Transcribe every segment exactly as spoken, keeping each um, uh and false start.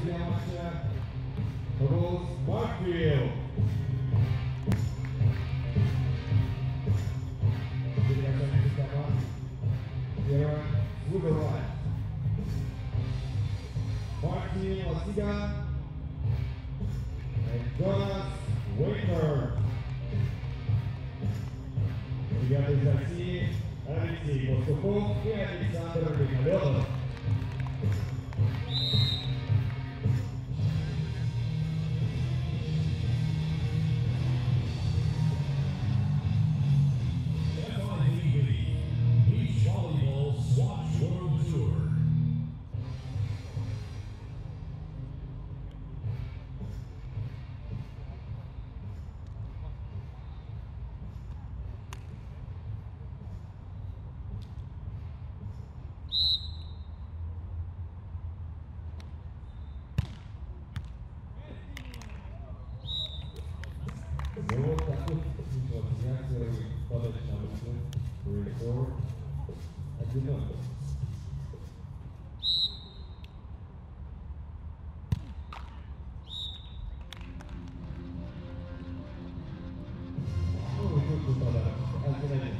судья матча Роуз Макфилд. Делегация команд Первая Выборная. Мартин Ласига и Джонас Уэйнер. Ребята из России Алексей Пастухов и Александр Лихолетов. Вот такой реакция подачи на выход. Брейкфорд. Одиноко. Ну, и тут подарок. Один-один.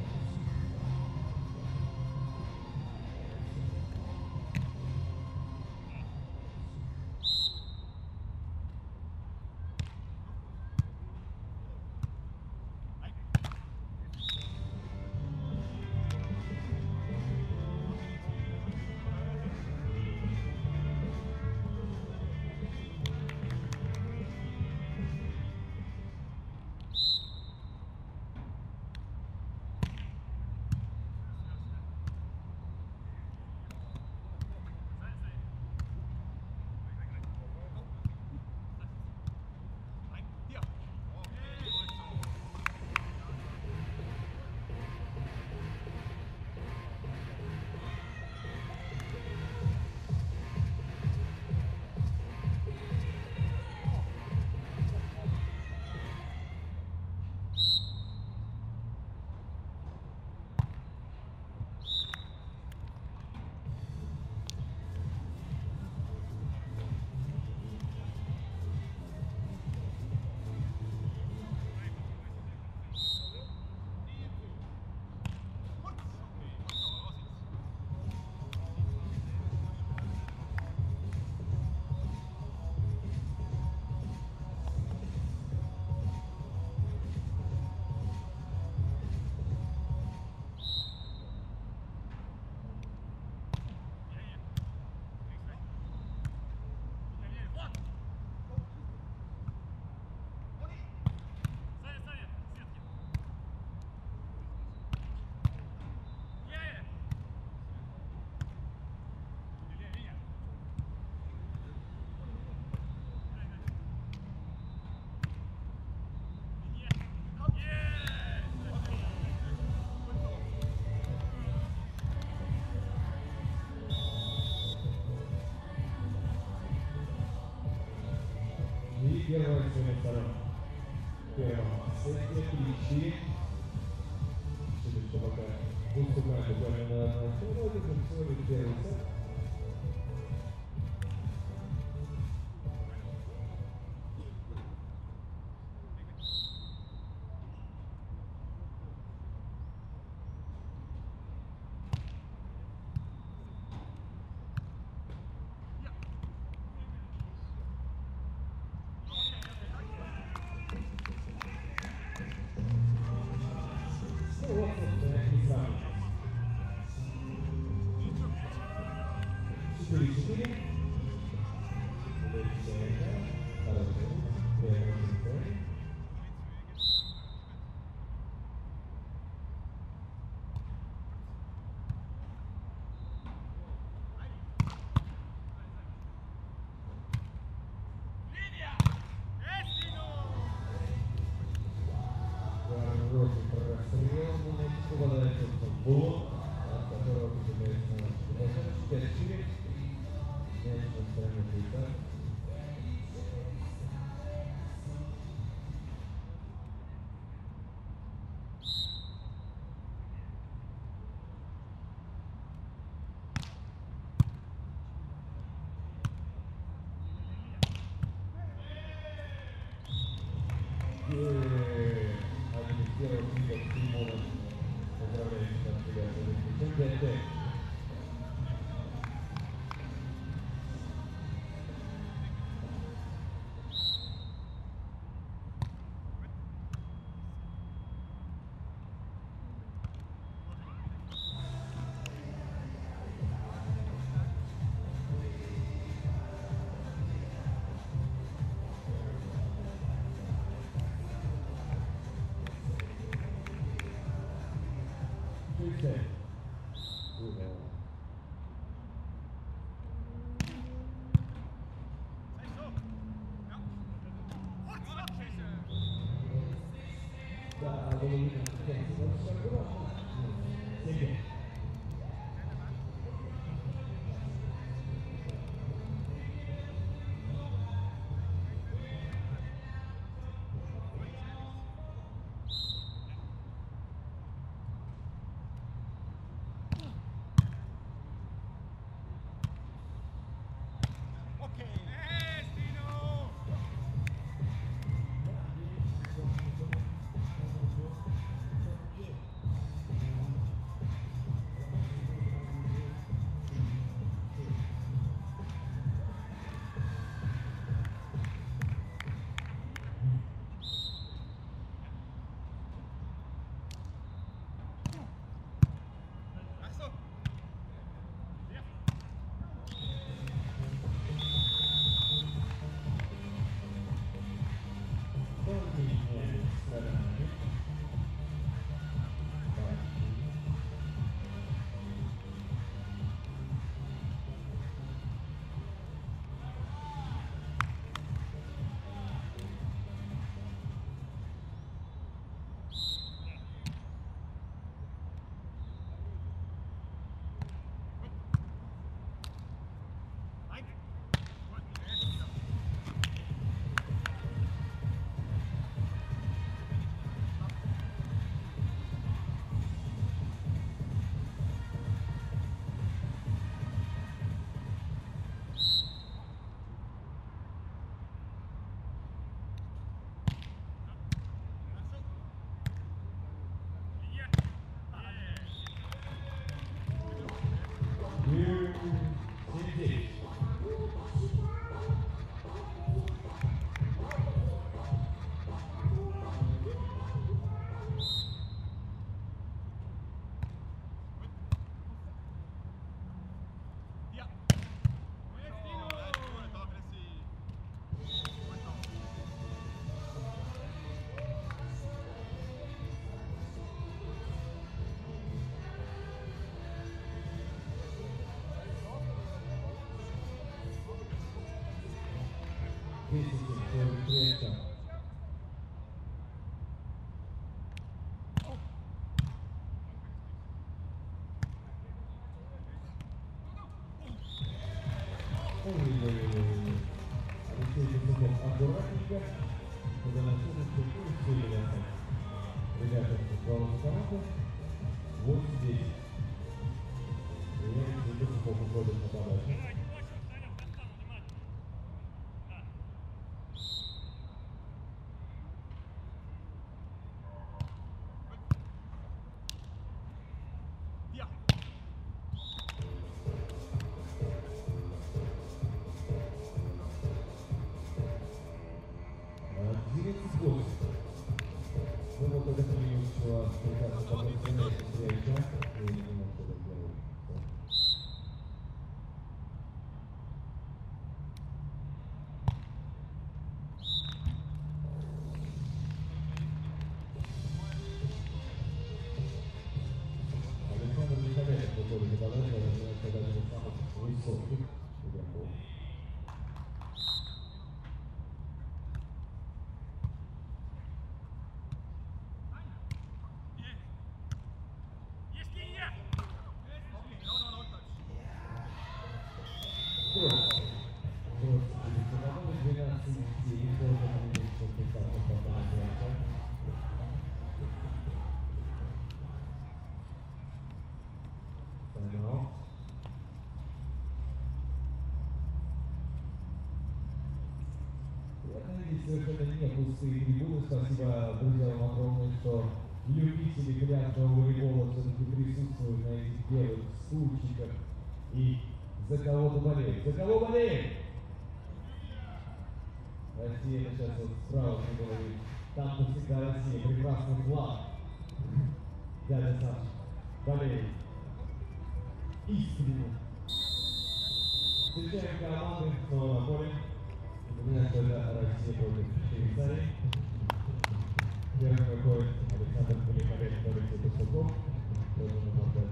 Первая сегодня вторая. Первая. Сетия Кличи. Следующая пока уступает буквально на второй, это второй первый сет. пять пять. Okay. Da Bologna, che non si ancora. Sì. This is the creation. Аккуратненько, заносили структуру, все ребята голос команды, восемь десять. Меняется идет по ходу на подачу. Совершенно не пустые трибуны. Спасибо, друзья, вам огромное, что любители пляжного волейбола все-таки присутствуют на этих делают в стульчиках и за кого-то болеют. За кого болеют? Россия сейчас вот справа говорит. Там всегда Россия. Прекрасный флаг. Дядя Саша болеет. Искренне. Встречаем команды снова на поле. Напоминаю, что это Россия против Швейцарии. Первым выходит Александр Полиховец, Алексей Пастухов. Тоже на подаче.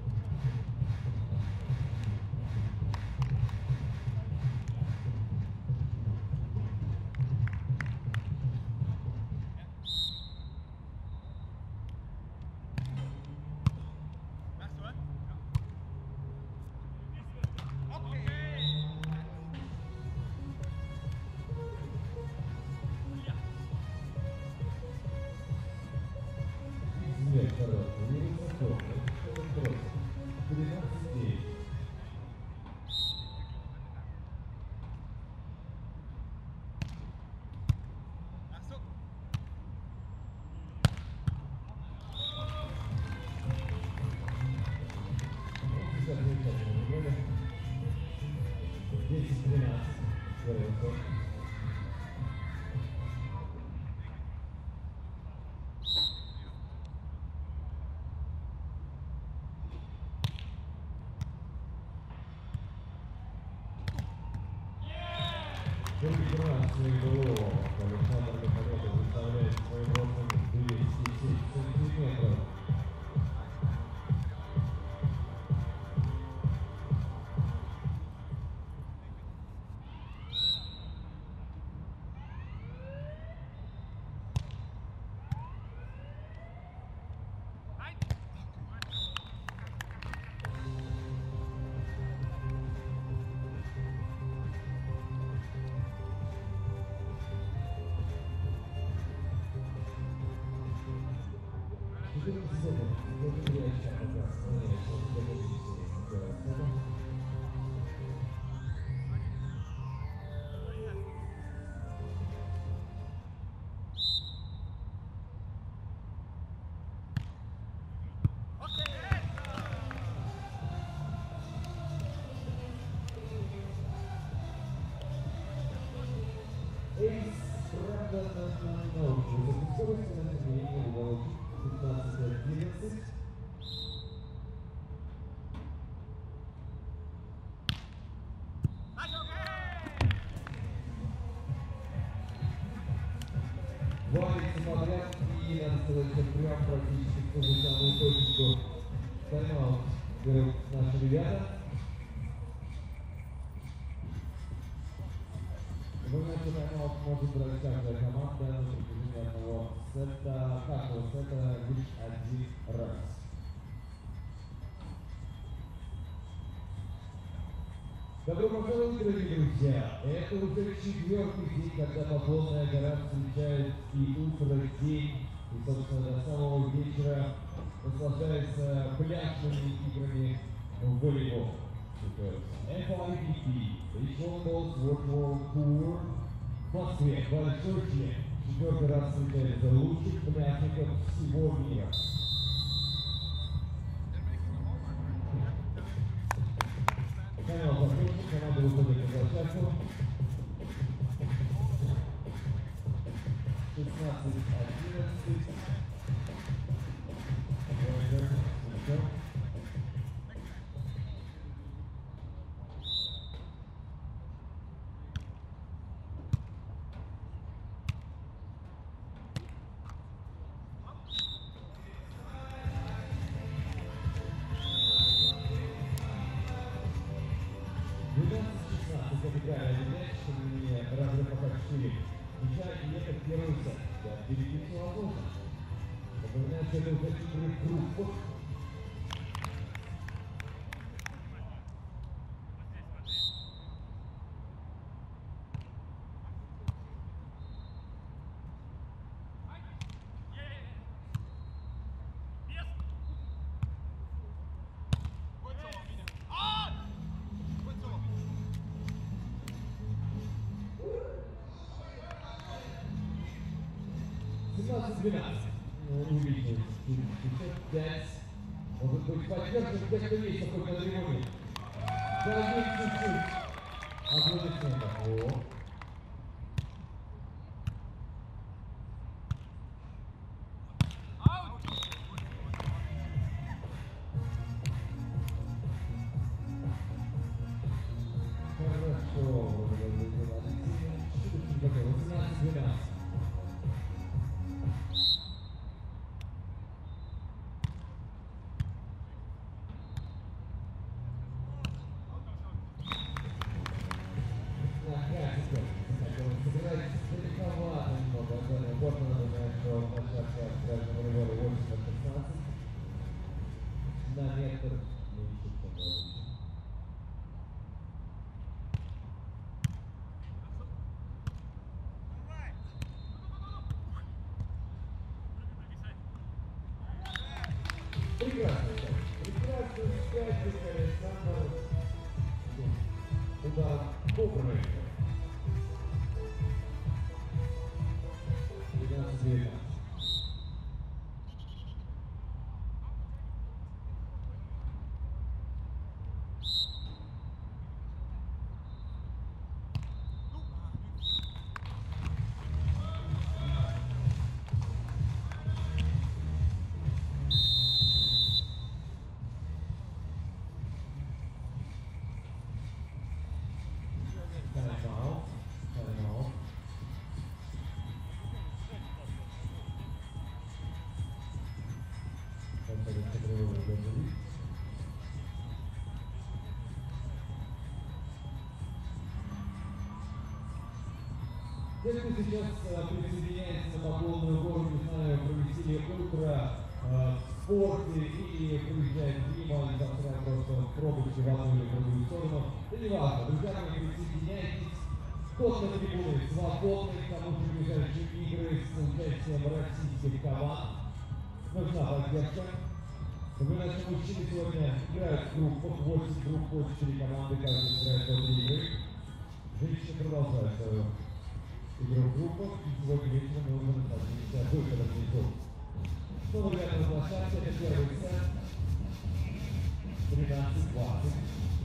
Нет, пожалуйста, не высоко, это просто. тринадцать девять. десять тринадцать. Друг красный голову Александр Михайлов выставляет своим ростом двести семь сантиметров. Эйс, правда, на научную зафиксировать на изменение уголок пятнадцать одиннадцать. Валится подряд и, надо сказать, что прям практически в ту же самую точку. Тайм-аут берут наши ребята. Напоминаю, что тайм-аут может брать каждая команда на протяжении одного сета, каждого сета лишь один раз. Добро пожаловать, дорогие друзья! Это уже четвертый день, когда Поклонная гора встречает и утро, день, и, собственно, до самого вечера наслаждается пляжными играми в волейбол. эф ай пи ти, Beach Volleyball World Tour в Москве, большой член. Четвертый раз встречается лучших пляжников всего мира. Канал закончен, команда выходит на площадку. шестнадцать одиннадцать. Отыграли мяч, не разрыв пока четыре. Мяча, и это первый сет. Да, впереди все возможно. Напоминаю, что это уже игры круг. семнадцать двенадцать. Увидите, пятьдесят пять Может быть, поддержим те, кто есть такой на трибуне. Дорогие чуть-чуть. Аплодисментов. О. Хорошо. восемнадцать двенадцать. На метр меньше погоды. Прекрасно, прекрасно, скачет Александр. Удар добрый. двенадцать девятнадцать. Те, кто сейчас присоединяется на полную гору, не знаю, провести утро э, в спорте или приезжает мимо и застряет просто в пробочке в одну или другую сторону, это не важно. Друзья мои, присоединяйтесь. Вход на трибуны свободный, к тому же ближайшие игры с участием российских команд. Нужна поддержка. Вы наши мужчины сегодня играют в группах, восемь групп по четыре команды, каждый играет по три игры. Женщины продолжают свою игру в группах, и сегодня вечером мы уже находимся выходом внизу. Снова ребята на площадке, это первый сет. тринадцать двадцать.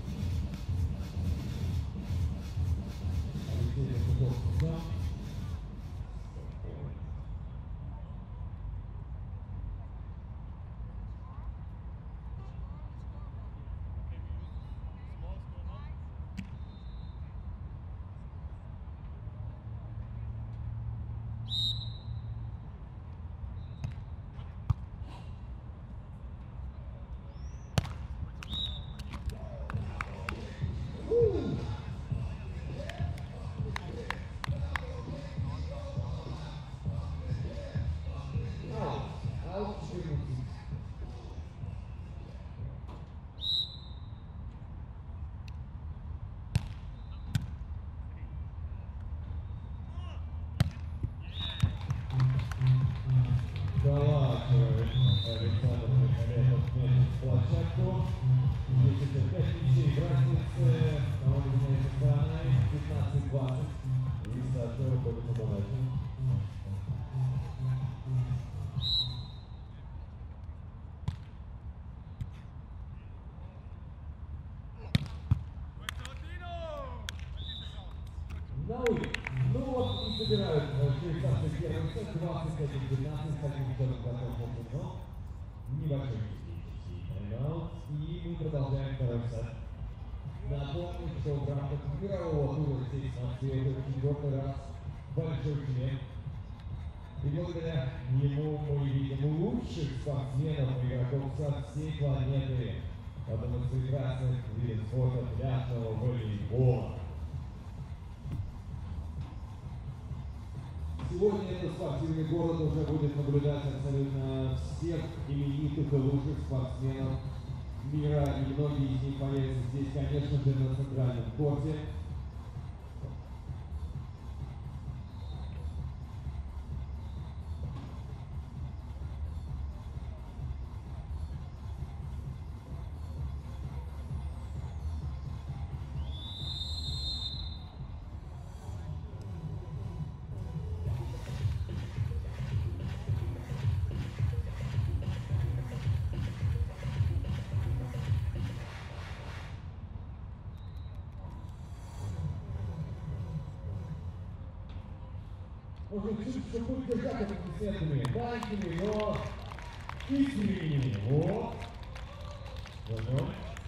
Алексей Кутов сюда. Александр Михайлов вместе с площадку. десять пять ничей братницы. На уровне экрана пятнадцать двадцать. И Саша уходит на балансе. Ну вот и собирают швейцарцы первый сет, двадцать один двенадцать, один готов к но небольшой тайм-аут, и мы продолжаем второй сет. Напомню, что в рамках мирового тура здесь в Москве это четвертый раз большой член. И благодаря ему мы видим лучших спортсменов и игроков со всей планеты. Одном из прекрасных видов спорта пляжного волейбола. Сегодня этот спортивный город уже будет наблюдать абсолютно всех именитых и лучших спортсменов мира, и многие из них появятся здесь, конечно же, на центральном корте. Может чуть, что будет держать аплодисментами, маленькими, но искренними. Вот. Возьмем.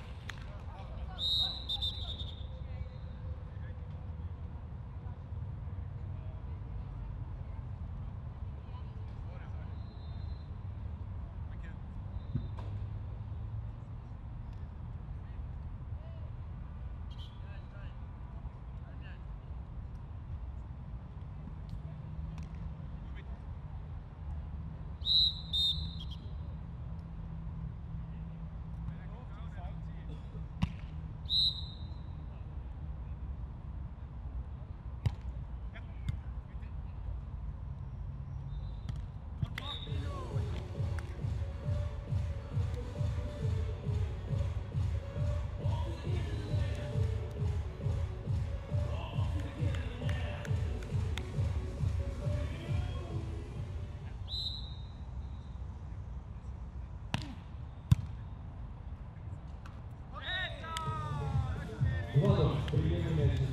Ладно, приемный мячик,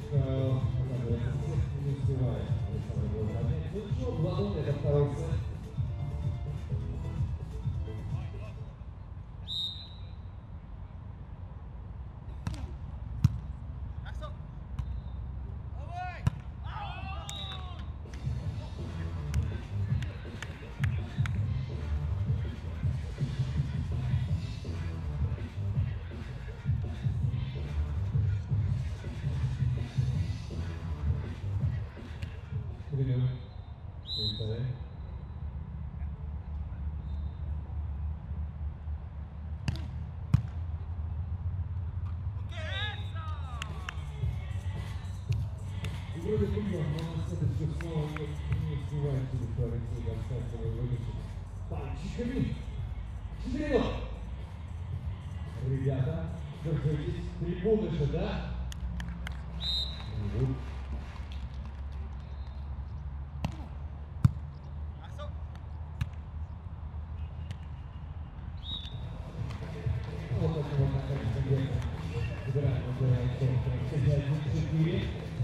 не успевает Александр его поднять. Ну что, Владон, это второй сет. Прием. Переставляем. И вроде прием, но на следующий снова не успевает удовлетворить достаточно выдачу. Пальчиками. Четыре. Ребята, держитесь. Трибуны же, да? Вот это вот такая победа. Игра набирает четыре.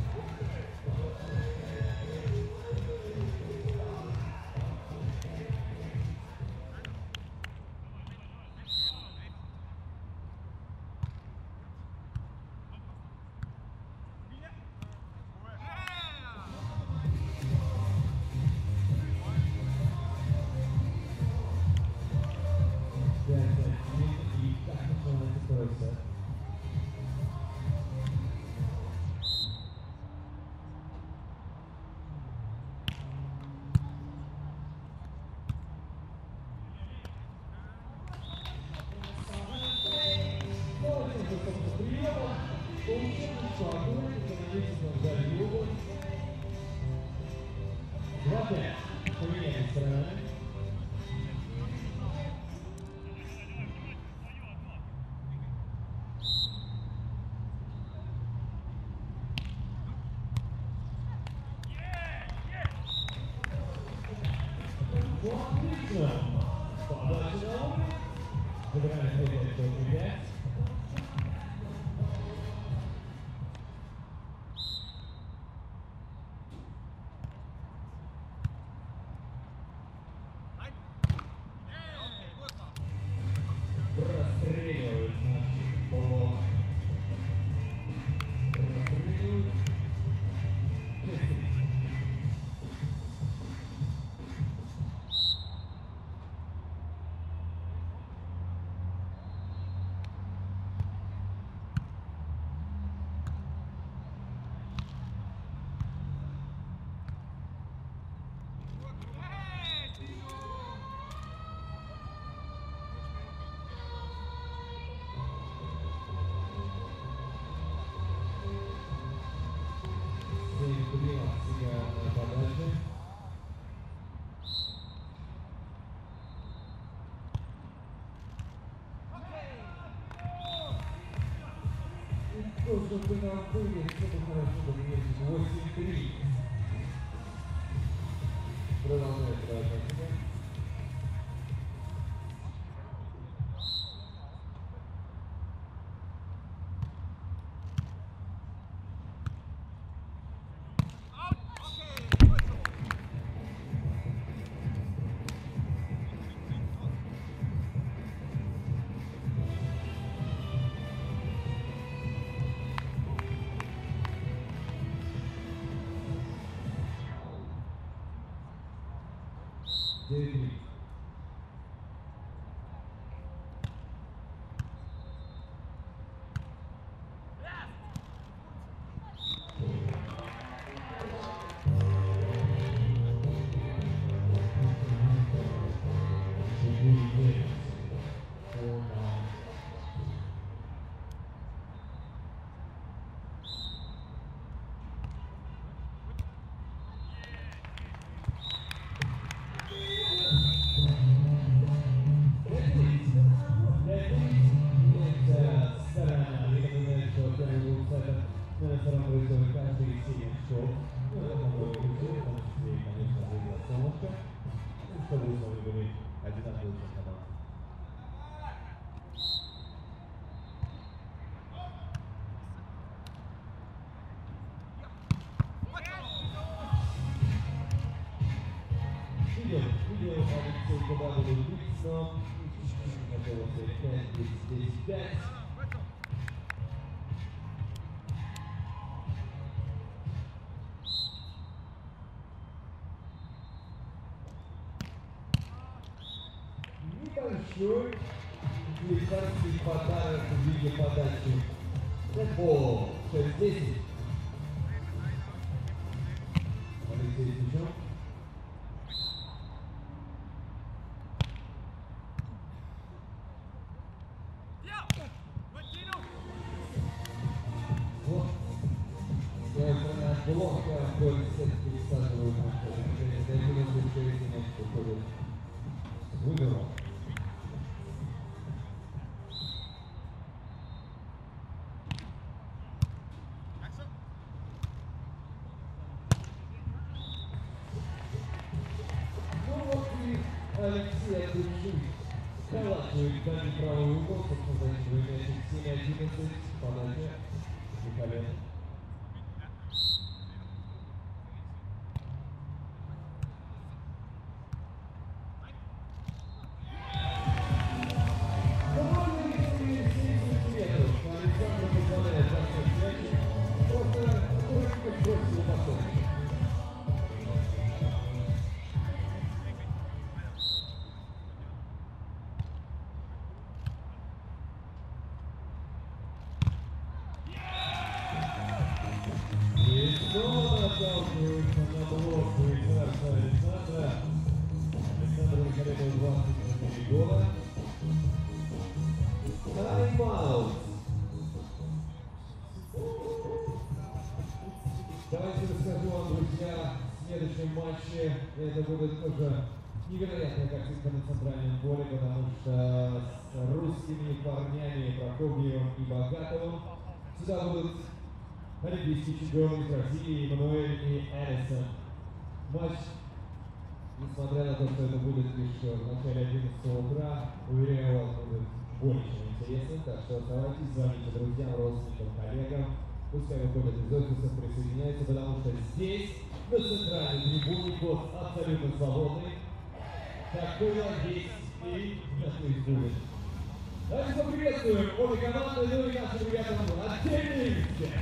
Два-пять. Поменяем стороны. Отлично. Подача на уровень. Забираем опять пять. Расстреливают наших полов. Расстреливают. Чтобы нам были, чтобы хорошо доменять восемь-три. Продолжает продолжать. принял Алексей Кадавович Биксном. Готовился пять десять десять пять. Небольшой швейцарский подарок в виде подачи. О, шесть десять. Алексей Сичев. Вот. Своя страна блока вдоль сетки всаживают на шесть. Даже если шесть мяч выходит с выбором. Алексей Адушин сколачивает дальний правый угол, собственно, заканчивает мяч семь одиннадцать, подача Николаев. Командный рисует семь сантиметров, Александр позволяет бросать мяч, просто только бросил потом. Снова отталкивается на блок швейцарца Александра. Александр Николаев двадцать четыре года. Тайм-аут. Давайте расскажу вам, друзья, в следующем матче. Это будет тоже невероятная картинка на центральном поле, потому что с русскими парнями Прокопьевым и Богатовым сюда будут олимпийский чемпион из России Эммануэль и Элисон. Матч, несмотря на то, что это будет лишь в начале одиннадцатого утра, уверяю вас, будет более чем интересно. Так что оставайтесь, звоните друзьям, родственникам, коллегам. Пускай выходят из офиса, присоединяются, потому что здесь, на центральной трибуне, ход абсолютно свободный. Такой здесь и на будет. Давайте поприветствуем обе команды, ну и нашим ребятам отдельный респект.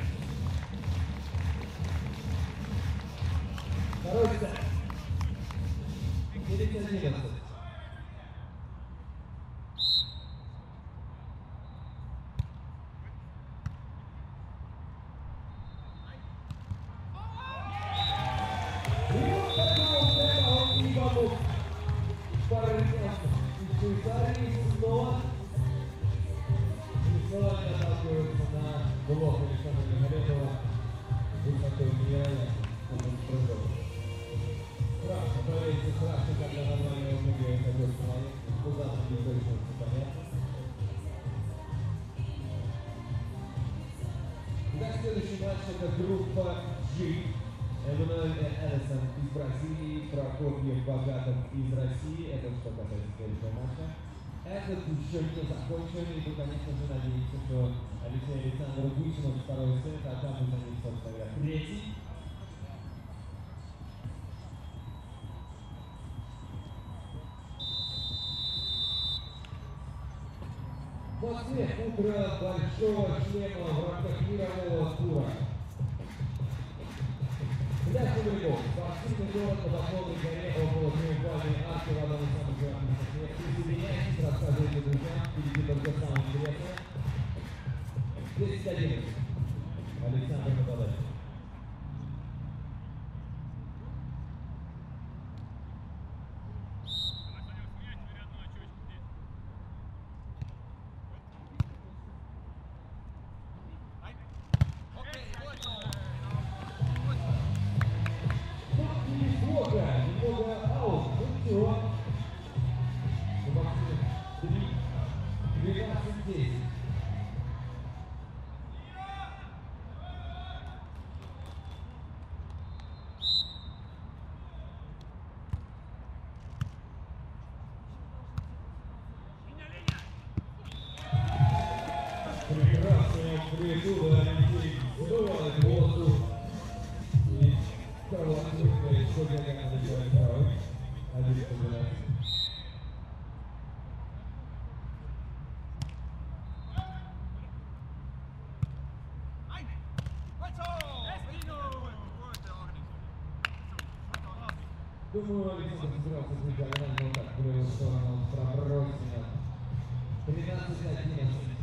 Второй сет. девять одиннадцать. И вот такого темпа он не помог. Пара из Швейцарии снова. И снова они отталкиваются на блок Александра Николаева. Высотой невероятно. Страшно, проверьте, страшно, когда нормально убегает такой человек. Куда он не точно, понятно. Итак, следующий матч это группа G. Эммануэль и Элисон из Бразилии, Прокопьев, Богатов из России. Это что касается следующего матча. Этот еще не закончен, и мы, конечно же, надеемся, что Алексей Александр вытянут второй сет, а там уже не собственно говоря, третий. В Москве утро большого шлема в рамках мирового тура. Для сумерков, спортивный город на Поклонной горе около триумфальной арки в одном из самых жарких Москве. Присоединяйтесь, рассказывайте друзьям, впереди только самое интересное. десять одиннадцать. Александр на подаче. Немного аут, ну ничего. двенадцать десять. Прекрасная амплитуда, Алексей вдувает воздух. И кровать, что для как начинает правый. одиннадцать двенадцать. Думаю, Александр собирался быть загнать вот так в левую сторону, пробросина. тринадцать одиннадцать.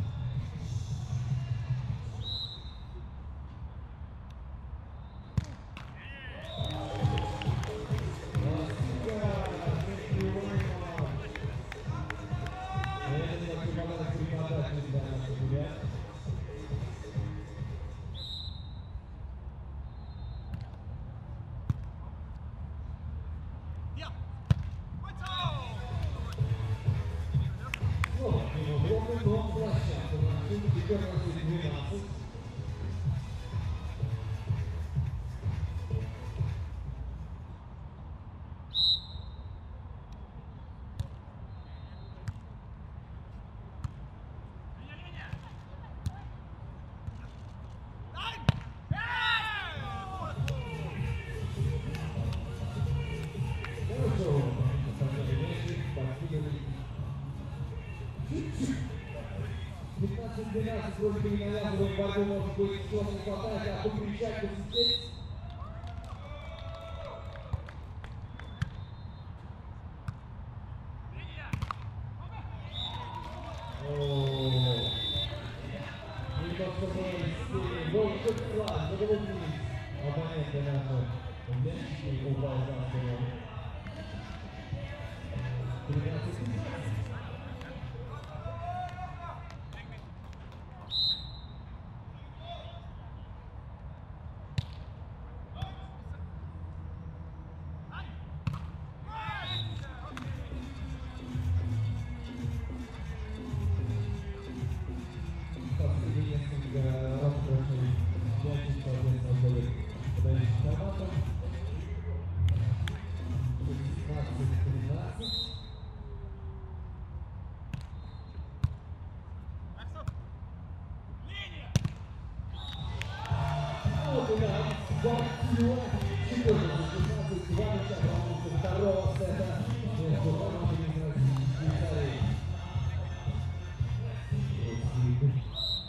пятнадцать двенадцать вроде бы не навязываем борьбу, может быть, что-то не хватает, а покричать, посидеть. Ооо, не то, что мы гол шестла, заголовились оппоненты наши. Мячики упал за спину. тринадцать тринадцать. Второго сета между командами России и Италии.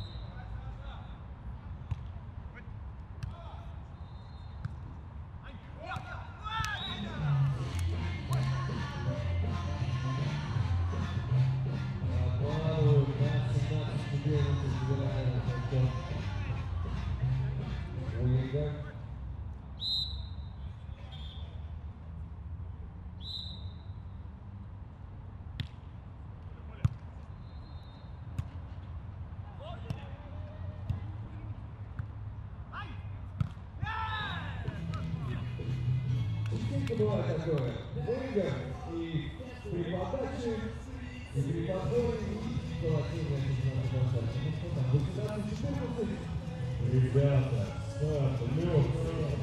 Бывает такое, выигрыш и при подаче, и при подборе, и колотение шестнадцать. Ну что там, восемнадцать четырнадцать? Ребята, старт, легкая.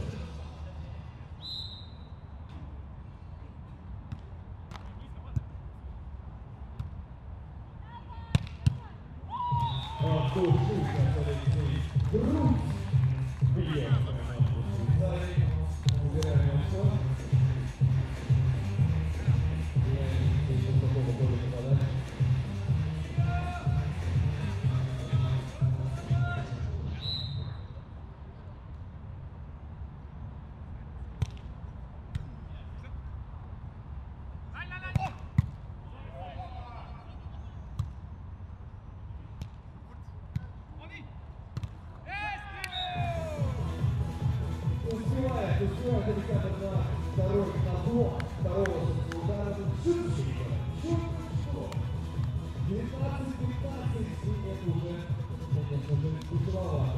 А тут шутка, Алексей. Грудь бьет. Убираем все. Успевает, успевает Александр на второй, на блок второго удара. Шут, шут, шут. девятнадцать пятнадцать, и это уже, конечно же, кучевовато.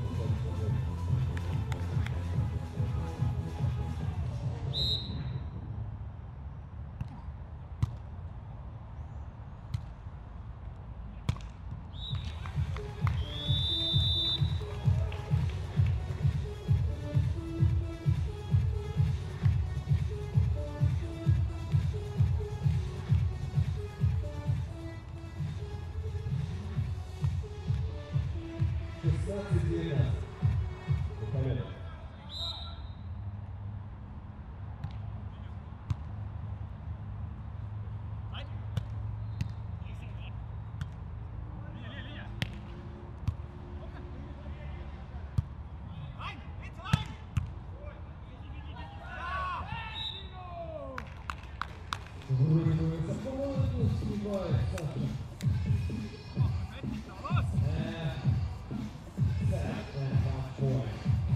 шестнадцать двенадцать. Победа. Вроде бы высоко, но не успевает Саша. Эх, set and half point.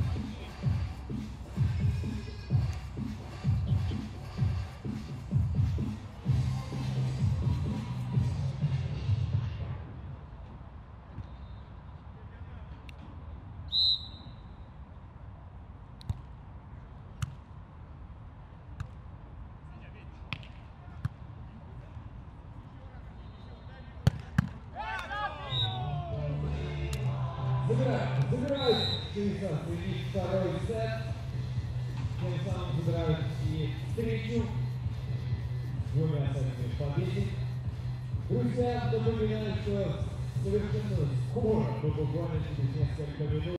Забирают, забирают швейцарцы и второй сет. Тем самым забирают и встречу двумя сетами в победе. Друзья, напоминаю, что совершенно скоро, мы буквально через несколько минут,